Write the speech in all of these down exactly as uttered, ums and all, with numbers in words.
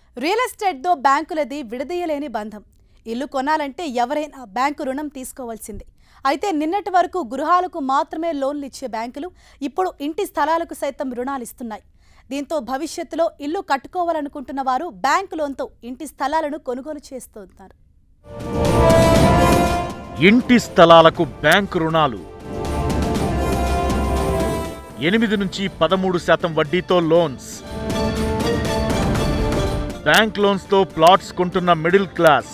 Real ఎస్టేట్తో బ్యాంకులది విడదీయలేని బంధం. ఇల్లు కొనాలంటే ఎవరైనా బ్యాంకు రుణం తీసుకోవాల్సిందే. అయితే నిన్నటి వరకు గృహాలకు మాత్రమే లోన్లు ఇచ్చే బ్యాంకులు ఇప్పుడు ఇంటి స్థలాలకు సైతం రుణాలు ఇస్తున్నాయి. దీంతో భవిష్యత్తులో ఇల్లు కట్టుకోవాలనుకుంటున్న వారు బ్యాంకు లోన్తో ఇంటి స్థలాలను కొనుగోలు చేస్తున్నారు. ఇంటి స్థలాలకు బ్యాంకు రుణాలు ఎనిమిది నుంచి పదమూడు శాతం వడ్డీతో లోన్స్. బ్యాంక్ లోన్స్తో ప్లాట్స్ కొంటున్న మిడిల్ క్లాస్.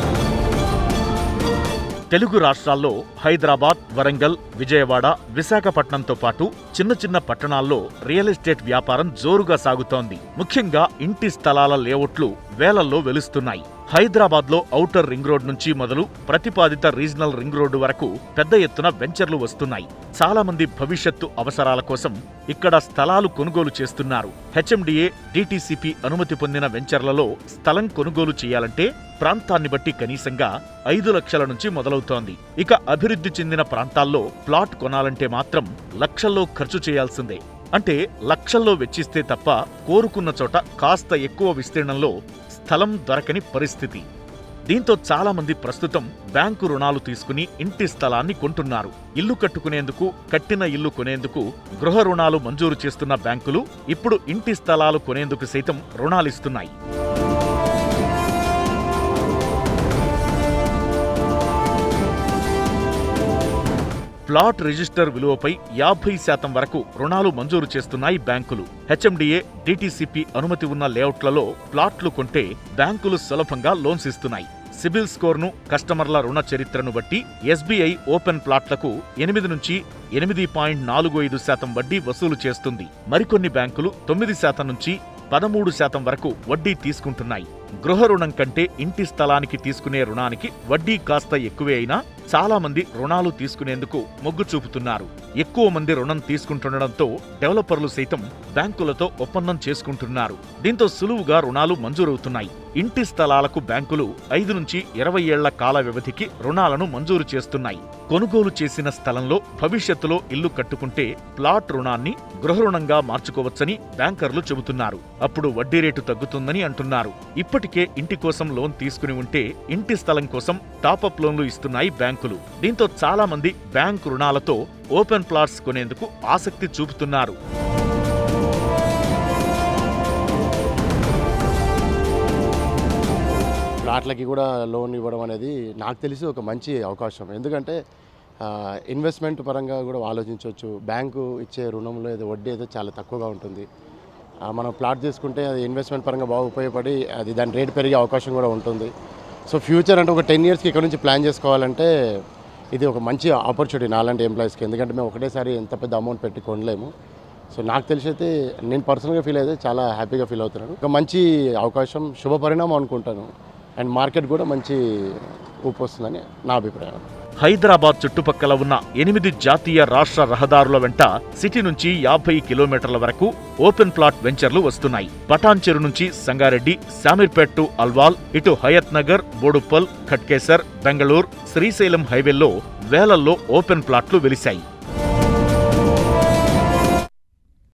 తెలుగు రాష్ట్రాల్లో హైదరాబాద్, వరంగల్, విజయవాడ, విశాఖపట్నంతో పాటు చిన్న చిన్న పట్టణాల్లో రియల్ ఎస్టేట్ వ్యాపారం జోరుగా సాగుతోంది. ముఖ్యంగా ఇంటి స్థలాల లేఅవుట్లు వేలల్లో వెలుస్తున్నాయి. హైదరాబాద్లో ఔటర్ రింగ్ రోడ్ నుంచి మొదలు ప్రతిపాదిత రీజనల్ రింగ్ రోడ్డు వరకు పెద్ద ఎత్తున వెంచర్లు వస్తున్నాయి. చాలా మంది భవిష్యత్తు అవసరాల కోసం ఇక్కడ స్థలాలు కొనుగోలు చేస్తున్నారు. హెచ్ఎండిఏ, డిటిసిపి అనుమతి పొందిన వెంచర్లలో స్థలం కొనుగోలు చేయాలంటే ప్రాంతాన్ని బట్టి కనీసంగా ఐదు లక్షల నుంచి మొదలవుతోంది. ఇక అభివృద్ధి చెందిన ప్రాంతాల్లో ప్లాట్ కొనాలంటే మాత్రం లక్షల్లో ఖర్చు చేయాల్సిందే. అంటే లక్షల్లో వెచ్చిస్తే తప్ప కోరుకున్న చోట కాస్త ఎక్కువ విస్తీర్ణంలో స్థలం దొరకని పరిస్థితి. దీంతో చాలా మంది ప్రస్తుతం బ్యాంకు రుణాలు తీసుకుని ఇంటి స్థలాన్ని కొంటున్నారు. ఇల్లు కట్టుకునేందుకు, కట్టిన ఇల్లు కొనేందుకు గృహ రుణాలు మంజూరు చేస్తున్న బ్యాంకులు ఇప్పుడు ఇంటి స్థలాలు కొనేందుకు సైతం రుణాలిస్తున్నాయి. ప్లాట్ రిజిస్టర్ విలువపై యాభై శాతం వరకు రుణాలు మంజూరు చేస్తున్నాయి బ్యాంకులు. హెచ్ఎండిఏ, డిటిసిపి అనుమతి ఉన్న లేఅవుట్లలో ప్లాట్లు కొంటే బ్యాంకులు సులభంగా లోన్స్ ఇస్తున్నాయి. సిబిల్ స్కోర్ను, కస్టమర్ల రుణ చరిత్రను బట్టి ఎస్బీఐ ఓపెన్ ప్లాట్లకు ఎనిమిది నుంచి ఎనిమిది పాయింట్ నాలుగు ఐదు శాతం వడ్డీ వసూలు చేస్తుంది. మరికొన్ని బ్యాంకులు తొమ్మిది శాతం నుంచి పదమూడు శాతం వరకు వడ్డీ తీసుకుంటున్నాయి. గృహ రుణం కంటే ఇంటి స్థలానికి తీసుకునే రుణానికి వడ్డీ కాస్త ఎక్కువే అయినా చాలా మంది రుణాలు తీసుకునేందుకు మొగ్గు చూపుతున్నారు. ఎక్కువ మంది రుణం తీసుకుంటుండటంతో డెవలపర్లు సైతం బ్యాంకులతో ఒప్పందం చేసుకుంటున్నారు. దీంతో సులువుగా రుణాలు మంజూరవుతున్నాయి. ఇంటి స్థలాలకు బ్యాంకులు ఐదు నుంచి ఇరవై ఏళ్ల కాల వ్యవధికి రుణాలను మంజూరు చేస్తున్నాయి. కొనుగోలు చేసిన స్థలంలో భవిష్యత్తులో ఇల్లు కట్టుకుంటే ప్లాట్ రుణాన్ని గృహ రుణంగా మార్చుకోవచ్చని బ్యాంకర్లు చెబుతున్నారు. అప్పుడు వడ్డీ రేటు తగ్గుతుందని అంటున్నారు. ఇప్పటికే ఇంటి కోసం లోన్ తీసుకుని ఉంటే ఇంటి స్థలం కోసం టాపప్ లోన్లు ఇస్తున్నాయి బ్యాంకులు. దీంతో చాలా మంది బ్యాంకు రుణాలతో ఓపెన్ ప్లాట్స్ కొనేందుకు ఆసక్తి చూపుతున్నారు. ప్లాట్లకి కూడా లోన్ ఇవ్వడం అనేది నాకు తెలిసి ఒక మంచి అవకాశం. ఎందుకంటే ఇన్వెస్ట్మెంట్ పరంగా కూడా ఆలోచించవచ్చు. బ్యాంకు ఇచ్చే రుణంలో ఏదో వడ్డీ అయితే చాలా తక్కువగా ఉంటుంది. మనం ప్లాట్ తీసుకుంటే అది ఇన్వెస్ట్మెంట్ పరంగా బాగా ఉపయోగపడి అది దాని రేట్ పెరిగే అవకాశం కూడా ఉంటుంది. సో ఫ్యూచర్ అంటే ఒక టెన్ ఇయర్స్కి ఇక్కడ నుంచి ప్లాన్ చేసుకోవాలంటే ఇది ఒక మంచి ఆపర్చునిటీ నాలాంటి ఎంప్లాయీస్కి. ఎందుకంటే మేము ఒకటేసారి ఎంత పెద్ద అమౌంట్ పెట్టి కొనలేము. సో నాకు తెలిసి అయితే నేను పర్సనల్గా ఫీల్ అయితే చాలా హ్యాపీగా ఫీల్ అవుతున్నాను. ఒక మంచి అవకాశం, శుభ పరిణామం అనుకుంటాను. అండ్ మార్కెట్ కూడా మంచి ఊపు వస్తుందని నా అభిప్రాయం. హైదరాబాద్ చుట్టుపక్కల ఉన్న ఎనిమిది జాతీయ రాష్ట్ర రహదారుల వెంట సిటీ నుంచి యాభై కిలోమీటర్ల వరకు ఓపెన్ ప్లాట్ వెంచర్లు వస్తున్నాయి. పటాన్చెరు నుంచి సంగారెడ్డి, శామీర్పేట్ టు అల్వాల్, ఇటు హయత్ నగర్, బోడుప్పల్, ఖట్కేసర్, బెంగళూరు, శ్రీశైలం హైవేల్లో వేలల్లో ఓపెన్ ప్లాట్లు వెలిశాయి.